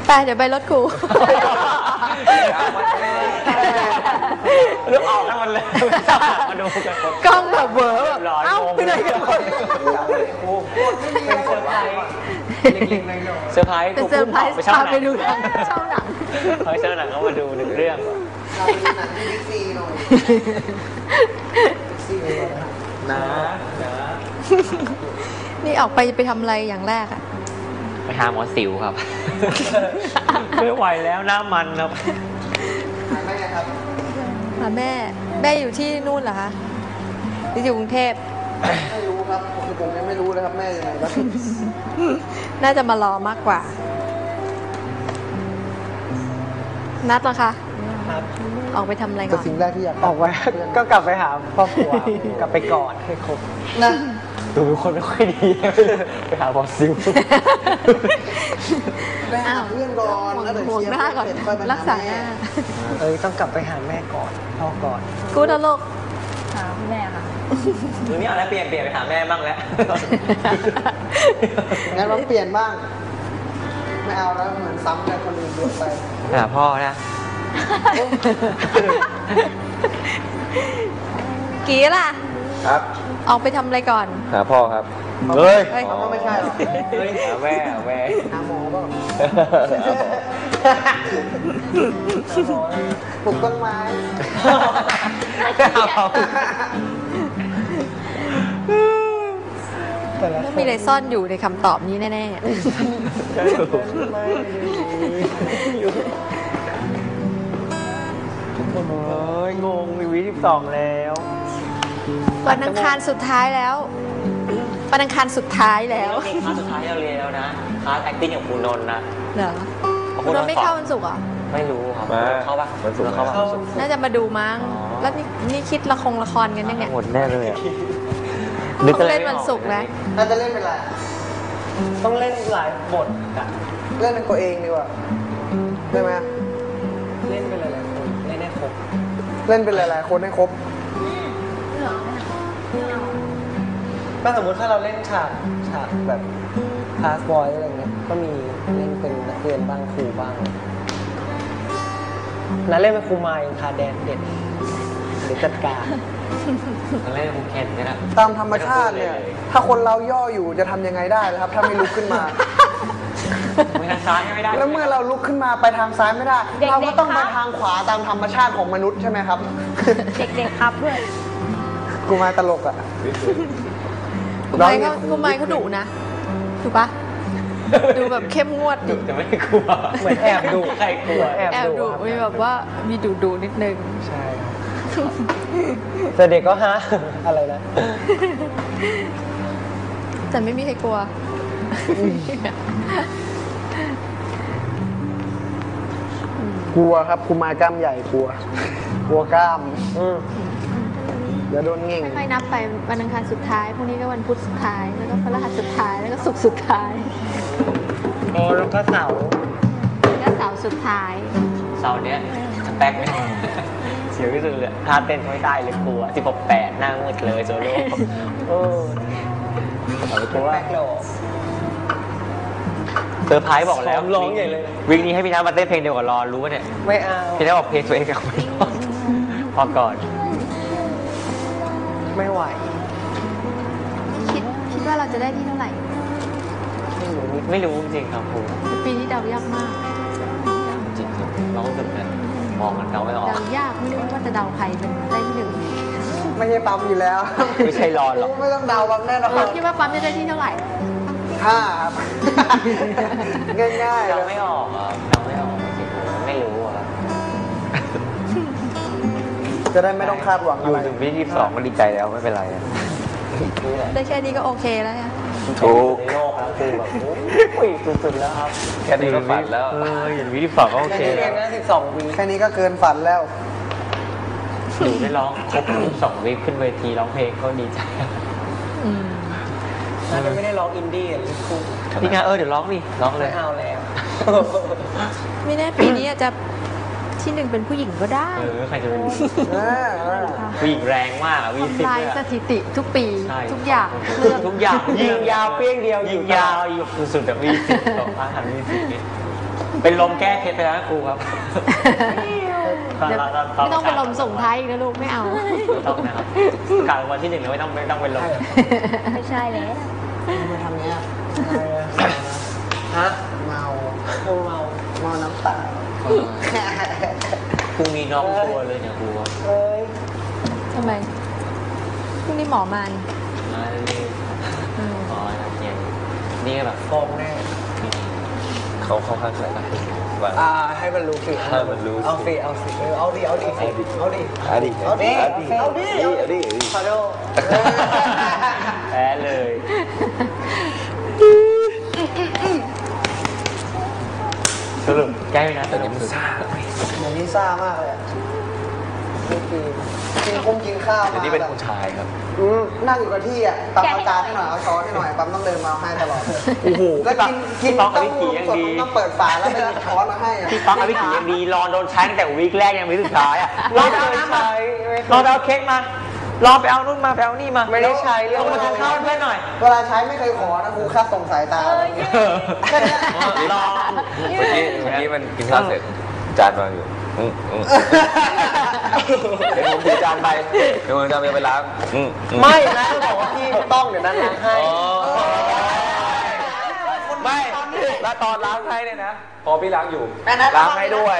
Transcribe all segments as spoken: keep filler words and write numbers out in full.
ไปเดี๋ยวไปรถครูเรื่องออกทั้งมันเลยมาดูกันกล้องแบบเวอร์เอ้าไปไหนกันหมดเป็นเซอร์ไพรส์เซอร์ไพรส์เป็นเซอร์ไพรส์พาไปดูหนังเช่าหนังเฮ้ยเช่าหนังก็มาดูหนึ่งเรื่องนะนะนี่ออกไปไปทำอะไรอย่างแรกอะไปหาหมอสิวครับไม่ไหวแล้วหน้ามันครับหาแม่ครับหาแม่แม่อยู่ที่นู่นเหรอคะหรืออยู่กรุงเทพไม่รู้ครับผมผมยังไม่รู้เลยครับแม่ยังไงบ้างน่าจะมารอมากกว่านัดเหรอคะออกไปทำอะไรก่อนสิ่งแรกที่อยากออกไปก็กลับไปหาครอบครัวกลับไปกอดให้ครบนะดูเป็นคนไม่ค่อยดีไปหาบอสซิลไปหาเพื่อนก่อนแล้วเดี๋ยวเชียร์หน้าก่อนรักษาหน้าเอ้ยต้องกลับไปหาแม่ก่อนพ่อก่อนกูตลกหาแม่ค่ะหรือไม่เอาแล้วเปลี่ยนเปลี่ยนไปหาแม่บ้างแล้วงั้นเราเปลี่ยนบ้างไม่เอาแล้วเหมือนซ้ำกับคนอื่นเยอะไปหาพ่อนะกี่ล่ะครับออกไปทำอะไรก่อนหาพ่อครับเฮ้ยเขาก็ไม่ใช่หรอกหาแม่หาแม่หาหมอบ้างปลูกต้นไม้ต้องมีอะไรซ่อนอยู่ในคำตอบนี้แน่ๆโอ้ยงงมีวิที่สองแล้ววันอังคารสุดท้ายแล้ววันอังคารสุดท้ายแล้วคลาสสุดท้ายเราเรียนแล้วนะคลาส acting ของคุณนนท์นะเหรอคุณนนท์ไม่เข้าวันศุกร์เหรอไม่รู้ครับเข้าปะวันศุกร์เข้าปะน่าจะมาดูมั้งแล้วนี่นี่คิดละครละครกันยังไงหมดแน่เลยต้องเล่นวันศุกร์นะน่าจะเล่นเป็นอะไรต้องเล่นหลายบทอะเล่นเป็นตัวเองดีกว่าได้ไหมเล่นเป็นหลายๆคนเล่นให้ครบเล่นเป็นหลายๆคนให้ครบก็สมมติถ้าเราเล่นฉากฉากแบบคลาสบอยอะไรเงี้ยก็มีเล่นเป็นนักเรียนบ้างครูบ้างนั้นเล่นเป็นครูมาอย่างคาแดนเด็ดหรือจัดการนั้นเล่นเป็นครูเคนนี่แหละตามธรรมชาติเนี่ยถ้าคนเราย่ออยู่จะทำยังไงได้นะครับถ้าไม่ลุกขึ้นมาไปทางซ้ายไม่ได้แล้วเมื่อเราลุกขึ้นมาไปทางซ้ายไม่ได้เราก็ต้องไปทางขวาตามธรรมชาติของมนุษย์ใช่ไหมครับเด็กๆครับด้วยกูมาตลกอ่ะคุณไม้เขาคุณไม้เขาดุนะถูกปะดูแบบเข้มงวดดุแต่ไม่กลัวเหมือนแอบดุใครกลัวแอบดุมีแบบว่ามีดุดุนิดนึงใช่แต่เด็กก็ฮะอะไรนะแต่ไม่มีใครกลัวกลัวครับคุณมากล้ามใหญ่กลัวกลัวกล้ามเดี๋ยวโดนเง่งค่อยๆนับไปวันอังคารสุดท้ายพรุ่งนี้ก็วันพุธสุดท้ายแล้วก็พฤหัสสุดท้ายแล้วก็ศุกร์สุดท้ายโอ้แล้วก็เสาร์ก็เสาร์สุดท้ายเสาร์เนี้ยสเปคไม่เสียวที่สุดเลยท่าเต้นไม่ได้เลยกลัวสิบหกแปดหน้ามืดเลยโซโล่โอ้กลัวเซอร์ไพรส์บอกแล้วร้องใหญ่เลยวิกนี้ให้พี่น้ำมาเต้นเพลงเดียวกับรอรู้ป่ะเนี่ยไม่เอาพี่น้ำบอกเพลงตัวเองกับพอก่อนไม่ไหวคิดคิดว่าเราจะได้ที่เท่าไหร่ไม่รู้ไม่รู้จริงครับครูปีนี้เดายากมากจริงครับเราก็แบบนั้นมองมันเดาไม่ออกเดายากไม่รู้ว่าจะเดาใครเป็นได้ที่หนึ่งไม่ใช่ปั๊มอยู่แล้วไม่ใช่รอนหรอกไม่ต้องเดาปั๊มแน่นอนคิดว่าปั๊มจะได้ที่เท่าไหร่ห้าง่ายๆเดาไม่ออกอ่ะเดาไม่ออกจริงๆไม่รู้อ่ะจะได้ไม่ต้องคาดหวังอะไรถึงวิกที่สองก็ดีใจแล้วไม่เป็นไรได้แค่นี้ก็โอเคแล้วค่ะถูกในโลกแล้วคือแบบโอ้ยสุดๆแล้วครับแค่นี้ก็ฝันแล้วเอออย่างวิกที่สองก็โอเคแล้วแค่นี้สิบสองวีแค่นี้ก็เกินฝันแล้วอยู่ได้ร้องครบสิบสองวีขึ้นเวทีร้องเพลงก็ดีใจน่าจะไม่ได้ร้องอินดี้หรือคู่พี่งานเออเดี๋ยวร้องดิร้องเลยไม่เอาแล้วไม่แน่ปีนี้อาจจะที่หนึ่งเป็นผู้หญิงก็ได้เออใครจะเป็นผู้หญิงแรงมากวิ่งทำลายสถิติทุกปีทุกอย่างทุกอย่างยิงยาวเปี้ยงเดียวยิงยาวอยู่สุดๆแต่วิ่งสิบสองพันหันวิ่งสิบเป็นลมแก้เคล็ดไปแล้วนะครูครับตอนเดี๋ยวตอนตอนไม่ต้องเป็นลมส่งท้ายอีกนะลูกไม่เอาไม่ต้องนะครับกลางวันที่หนึ่งเราไม่ต้องไม่ต้องเป็นลมไม่ใช่แล้วมาทำเนี้ยอะไรอะฮะเมาเมาเมาน้ำตาครูมีน้องตัวเลยเนี่ยครูครับเอ้ยทำไมพรุ่งนี้หมอมานี่มาเรื่อยอืมๆอ๋อนะเย็นนี่ก็แบบโกงแน่เขาเข้าข้างใครกันว่าอ่าให้มันรู้สิให้มันรู้สิเอาสิเอาสิเออเอาดิเอาดิเอาดิเอาดิเอาดิเอาดิเอาดิเอาดิคาโดแพ้เลยสรุปใกล้นะแต่ยังไม่ทราบเหมือนลิซ่ามากเลยอะไม่กินกินคงกินข้าวแต่มานี่เป็นแบบผู้ชายครับอืมนั่งอยู่กับที่อ่ะปั๊มอาการให้หน่อยเอาช้อนให้หน่อยปั๊มต้องเดินมาเอาให้ตลอดโอ้โหแล้วกินกินต้องเต้าอภิหู้กียังสดดีต้องเปิดฝาแล้วไปหยิบช้อนมาให้อ่ะพี่ป๊อกอภิกียังดีรอโดนใช้ตั้งแต่วีคแรกยังวีคสุดท้ายอ่ะรอไปเอาน้ำมารอไปเอาเค้กมารอไปเอานู่นมาไปเอานี่มาไม่ได้ใช้เรื่องลงมาทานข้าวให้เพื่อนหน่อยเวลาใช้ไม่เคยขอนะครูคาดส่งสายตาอะไรเงี้ยแค่เนี้ยรอเมื่อกี้เมื่อกี้มันกินข้าวเสร็จจานวางอยู่อืมอืมเดี๋ยวผมถือจานไปเดี๋ยวผมจะเอาไปล้างอืมอืไม่นะบอกว่าพี่ต้องเดี๋ยวนั้นล้างให้อ๋อไม่แล้วตอนล้างให้เนี่ยนะ พอพี่ล้างอยู่ ล้างให้ด้วย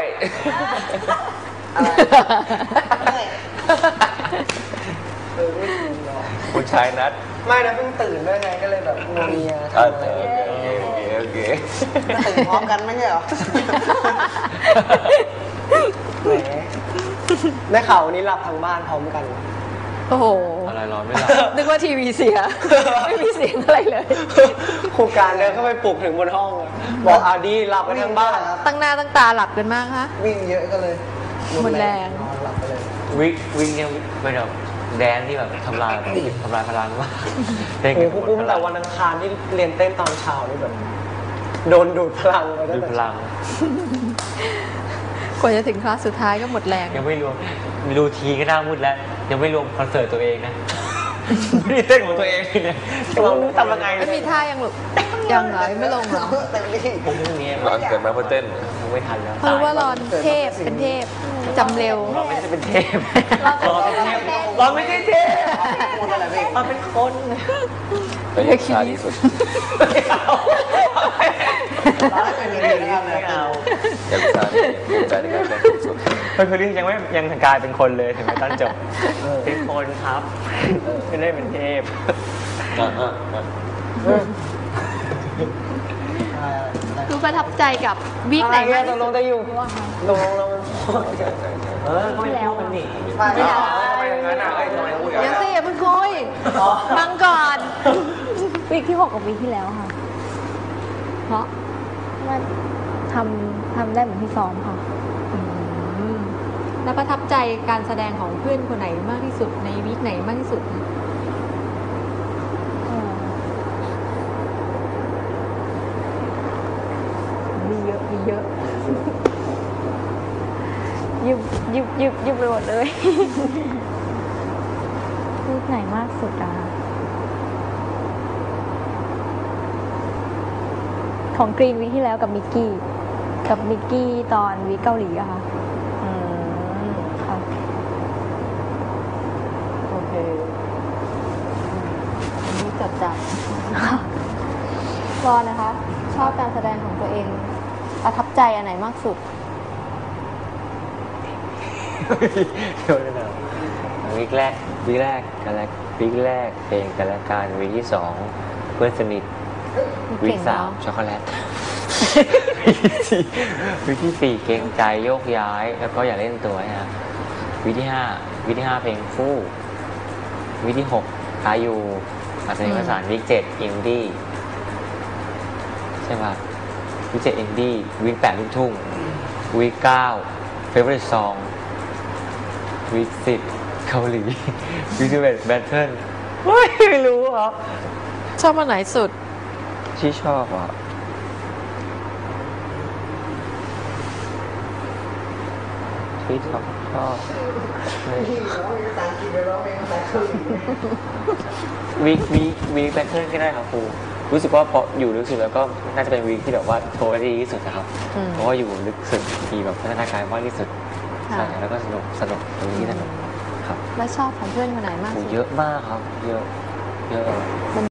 เออไม่กินหรอกคุณชายนัดไม่นะเพิ่งตื่นด้วยไงก็เลยแบบงัวเมียเออทำอะไรโอเคโอเคโอเคตื่นพร้อมกันไม่ใช่เหรอแหมได้ข่าววันนี้หลับทั้งบ้านพร้อมกันโอ้โหอะไรรอไม่หลับนึกว่าทีวีเสีย ไม่มีเสียงอะไรเลยครูการเดินเข้าไปปลุกถึงบนห้องอะบอกอาดีหลับกันทั้งบ้านครับตั้งหน้าตั้งตาหลับกันมากคะวิ่งเยอะก็เลยหมดแรงนอนหลับไปเลยวิกวิกเนี่ยเป็นแบบแดนที่แบบทำลายทำลายพลังมากเต้นโอ้กันโหปุ้มแต่วันอังคารที่เรียนเต้นตอนเช้านี่แบบ โดนดูดพลังไปตั้ดูงแต่พลังกว่าจะถึงคลาสสุดท้ายก็หมดแรงยังไม่รวมดูทีก็น่ามุดแล้ว ยังไม่รวมคอนเสิร์ตตัวเองนะไม่ได้เต้นของตัวเองเนี่ยเราทำยังไงไม่มีท่ายังหลุดยังเหรอยังไม่ลงเหรอเต็มที่ผมพรุ่งนี้ร้อนเกินมาเพราะเต้นผมไม่ทันแล้วเพราะว่ารอนเทพเป็นเทพจำเร็วเราไม่ใช่เป็นเทพเราเป็นเทพเราไม่ใช่เทพพูดอะไรไม่เราเป็นคนเป็นผู้ชายที่สุดไม่เอาร้านเป็นอย่างนี้นะครับไม่เอาอยากผู้ชายที่ภูมิใจในการเต้นที่สุดเป็นคนที่ยังไม่ยังกลายเป็นคนเลยถึงแม้ตอนจบเป็นคนครับไม่ได้เป็นเทพอ่ะอ่ะอ่ะคือประทับใจกับวีคไหนอะไรมาเงี้ยกตกลงจะอยู่ตกลงเรามันเออก็ไม่แล้วมันนี่ไม่เอาทำไมอย่างนั้นอ่ะเอ้ยทำไมต้องพูดอย่างเดี๋ยวนั้นสิอย่าเพิ่งคุยฟังก่อนวีคที่หกกับวีคที่แล้วค่ะเพราะมันทำทำได้เหมือนที่ซ้อมค่ะอืมแล้วประทับใจการแสดงของเพื่อนคนไหนมากที่สุดในวีคไหนมากที่สุดเออมีเยอะมีเยอะ ยิบยิบยิบยิบไปหมดเลย รูปไหนมากสุดอะคะของกรีนวีคที่แล้วกับมิกกี้ กับมิกกี้ตอนวีคเกาหลีอะค่ะอืมค่ะโอเคอันนี้จดจ ำรอนะคะ ชอบการแสดงของตัวเอง ประทับใจอันไหนมากสุดเดี๋ยวนะวีคแรกวีคแรกกันแล้ววีคแรกเพลงกันและการวีคที่สองเพื่อนสนิทวีคสามช็อกโกแลตวีคที่สี่เกรงใจโยกย้าย แล้วก็อย่าเล่นตัวนะวีคที่ห้าวีคที่ห้าเพลงฟู่วีคที่หกคายูอัศนีวสานวีคเจ็ดอินดี้ใช่ป่ะวีคเจ็ดอินดี้วีคแปดลูกทุ่งวีคเก้าเฟเวอร์ซองวีคสิบเกาหลีวีคสิบเอ็ดแบทเทิลไม่รู้ครับชอบอันไหนสุดที่ชอบอ่ะที่ชอบชอบที่ร้องเพลงภาษาอังกฤษไปร้องเพลงภาษาเกาหลีวีควีควีคแบทเทิลก็ได้ครับครูอรู้สึกว่าพออยู่ลึกสุดแล้วก็น่าจะเป็นวีคที่แบบว่าโชว์ได้ดีที่สุดนะครับอืมเพราะว่าอยู่ลึกสุดมีแบบพัฒนาการมากที่สุดค่ะใช่แล้วก็สนุกสนุกตรงนี้สนุกครับแล้วชอบของเพื่อนคนไหนมากโอ้สุดเยอะมากครับ เยอะเยอะ